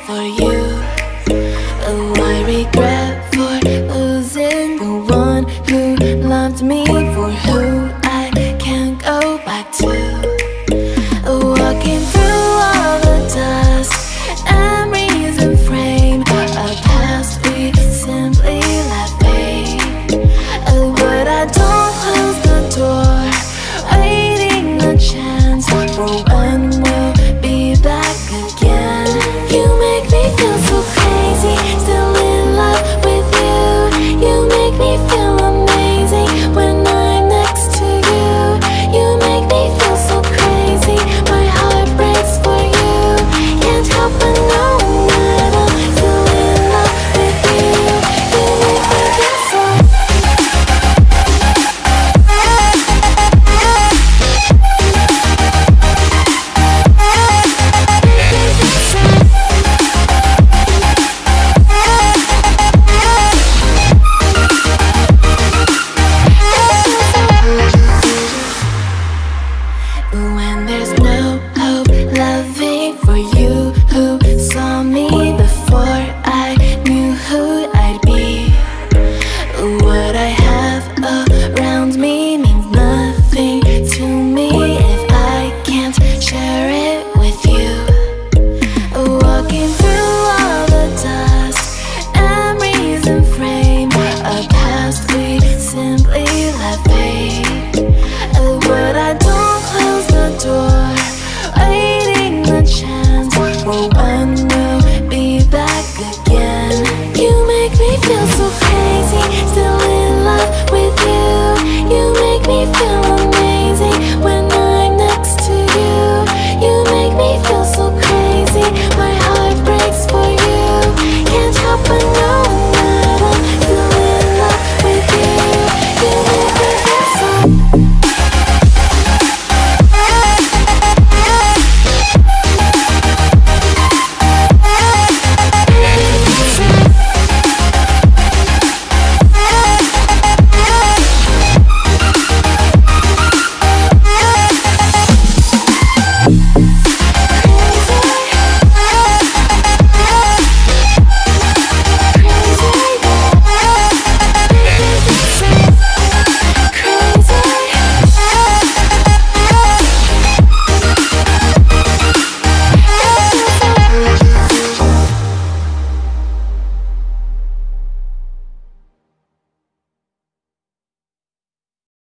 for you. Oh, I regret for losing the one who loved me, for who I can't go back to. Walking through all the dust, memories and frame, a past we simply let fade. Oh, but I don't close the door, waiting a chance for when we'll be back again. You make me feel so crazy, still in love with you. You make me feel amazing when I'm next to you. You make me feel so crazy, my heart breaks for you. Can't help but know that I'm still in love with you. You make me feel so. When there's no hope loving for you, who saw me before I knew who I'd be. What I have around me means nothing to me if I can't share it with you. Walking through all the dust, memories and frame, a past we simply let fade. But I don't close the door, waiting a chance for when